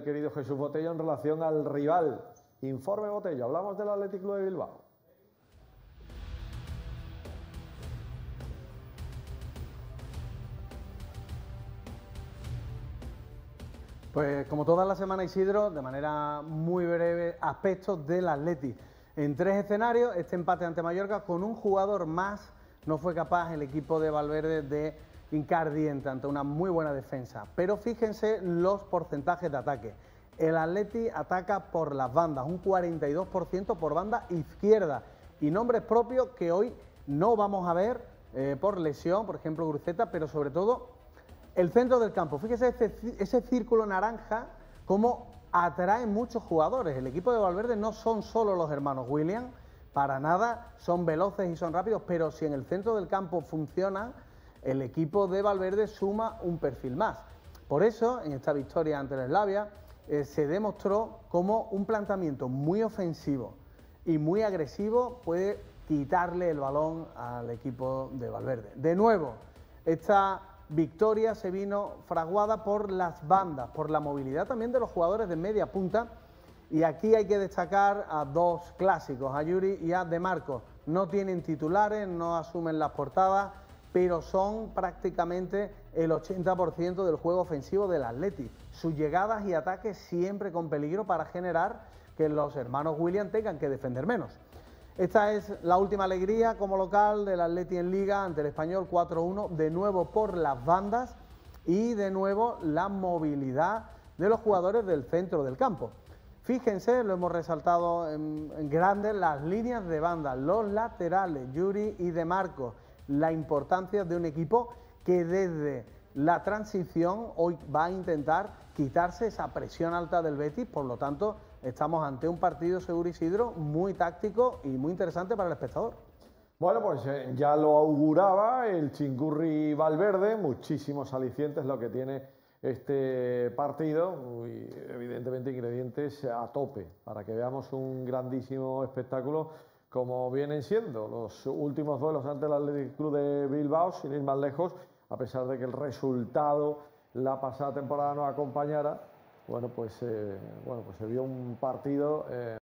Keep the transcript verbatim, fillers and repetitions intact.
el querido Jesús Botello en relación al rival. Informe Botello, hablamos del Athletic Club de Bilbao. Pues como toda la semana, Isidro, de manera muy breve, aspectos del Athletic. En tres escenarios, este empate ante Mallorca, con un jugador más, no fue capaz el equipo de Valverde de hincar diente ante una muy buena defensa. Pero fíjense los porcentajes de ataque. El Athletic ataca por las bandas, un cuarenta y dos por ciento por banda izquierda. Y nombres propios que hoy no vamos a ver eh, por lesión, por ejemplo Gruceta, pero sobre todo el centro del campo. Fíjese ese, ese círculo naranja, cómo atrae muchos jugadores. El equipo de Valverde no son solo los hermanos Williams, para nada, son veloces y son rápidos, pero si en el centro del campo funciona, el equipo de Valverde suma un perfil más. Por eso, en esta victoria ante el Slavia, eh, se demostró cómo un planteamiento muy ofensivo y muy agresivo puede quitarle el balón al equipo de Valverde. De nuevo, esta victoria se vino fraguada por las bandas, por la movilidad también de los jugadores de media punta, y aquí hay que destacar a dos clásicos, a Yuri y a De Marcos. No tienen titulares, no asumen las portadas, pero son prácticamente el ochenta por ciento del juego ofensivo del Athletic. Sus llegadas y ataques siempre con peligro para generar que los hermanos Williams tengan que defender menos. Esta es la última alegría como local del Athletic en Liga ante el Español, cuatro uno, de nuevo por las bandas y de nuevo la movilidad de los jugadores del centro del campo. Fíjense, lo hemos resaltado en, en grande, las líneas de banda, los laterales, Yuri y De Marcos, la importancia de un equipo que desde la transición hoy va a intentar quitarse esa presión alta del Betis, por lo tanto estamos ante un partido, seguro Isidro, muy táctico y muy interesante para el espectador. Bueno, pues eh, ya lo auguraba el Chingurri Valverde, muchísimos alicientes lo que tiene este partido y evidentemente ingredientes a tope para que veamos un grandísimo espectáculo como vienen siendo los últimos duelos ante el Athletic Club de Bilbao, sin ir más lejos, a pesar de que el resultado la pasada temporada no acompañara. Bueno, pues, eh, bueno, pues se vio un partido... Eh